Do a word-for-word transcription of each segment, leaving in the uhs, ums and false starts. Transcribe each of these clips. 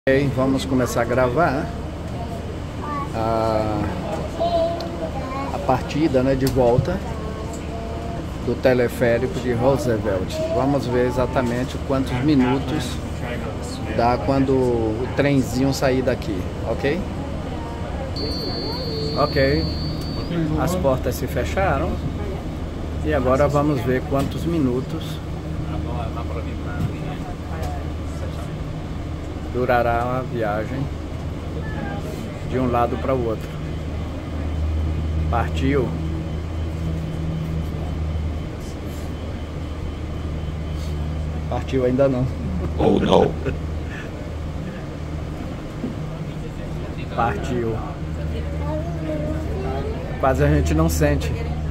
Ok, vamos começar a gravar a, a partida, né, de volta do teleférico de Roosevelt. Vamos ver exatamente quantos minutos dá quando o trenzinho sair daqui, ok? Ok, as portas se fecharam e agora vamos ver quantos minutos durará a viagem de um lado para o outro. Partiu. Partiu ainda não. Oh não. Partiu. Quase a gente não sente.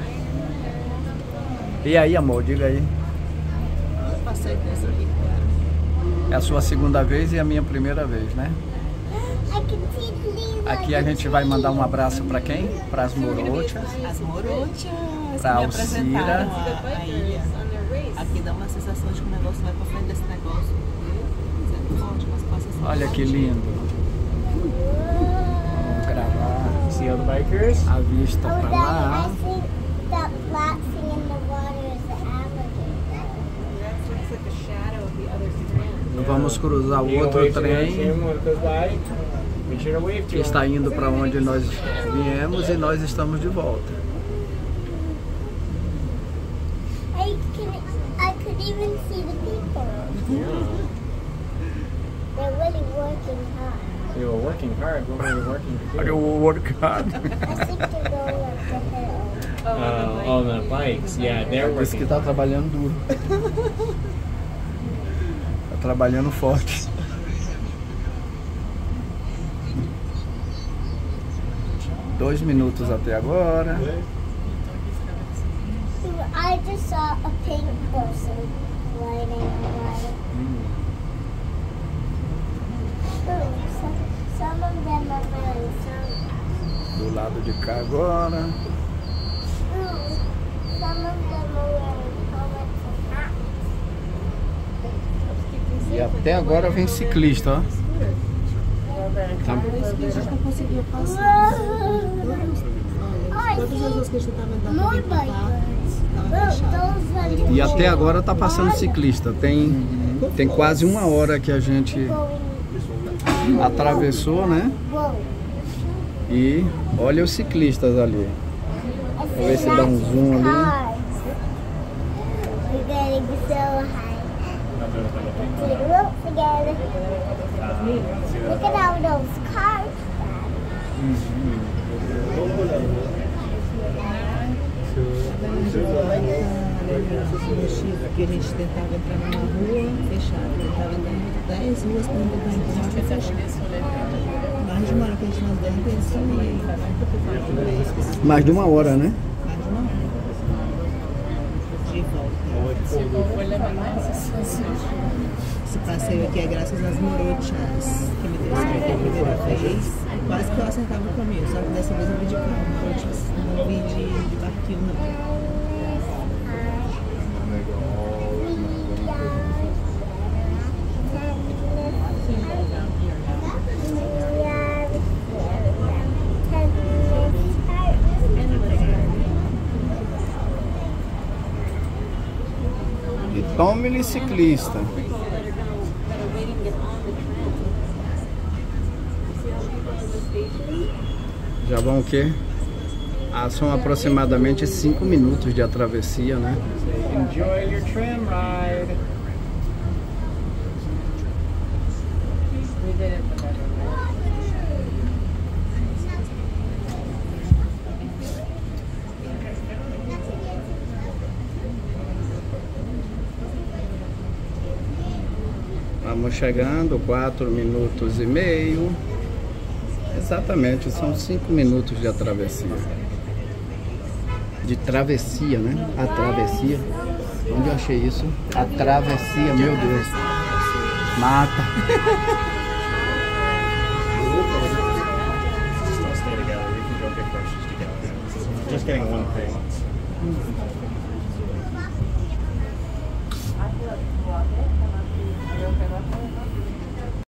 E aí, amor, diga aí. Passei dessa aqui. É a sua segunda vez e a minha primeira vez, né? Aqui a gente vai mandar um abraço para quem? Para as morochas. As morochas. Pra me Alcira. apresentaram a, a ilha. Aqui dá uma sensação de que o negócio vai pra frente desse negócio. Mas é forte, mas passa assim. Olha que lindo. Vamos gravar. See all the bikers? A vista para lá. Vamos cruzar o outro trem que está indo para onde nós viemos e nós estamos de volta. I can, I could even see the people. They're really working hard. You were working hard. What were you working to do? Olha o work hard. I think to go up the hill. Uh, on the bikes, yeah, they're Diz que working. está trabalhando duro. Está trabalhando forte. Dois minutos até agora. I just saw a pink person riding away. Ooh, some, some of them are wearing some. Do lado de cá agora. Ooh, some of them are wearing helmets and hats. E até agora vem ciclista, ó. Tá. Parece que a gente não conseguia passar. I Todas as vezes que a gente tava andando more ali pra cá, bikers. tava Look, fechado. those are E até agora tá passando ciclista. Tem, tem quase uma hora que a gente going. atravessou, né? Whoa. E olha os ciclistas ali. I Vou ver se dá um zoom ali. cars. We're getting so high. Take a look together. Look at all those cars. Que a gente tentava entrar numa rua fechada. Tentava andando dez ruas para entrar numa rua fechada. Mais de uma hora que a gente não deu intenção e Mais de uma hora, né? mais de uma hora. De volta. Esse passeio aqui é graças às morochas que me trouxeram aqui a primeira vez. Quase que eu acertava o caminho, só que dessa vez eu vi de carro, morochas. Não vi de, de barquinho, não. E tome-lhe ciclista. Já vão o quê? Ah, são aproximadamente cinco minutos de travessia, né? Enjoy your tram ride. Vamos chegando, quatro minutos e meio. Exatamente, são cinco minutos de travessia. De travessia, né? A travessia. Onde eu achei isso? A travessia, meu Deus. Mata. Don't stay together. We can go get groceries together. Just getting one thing. I feel like you walk it, and I'll be, are you okay with it?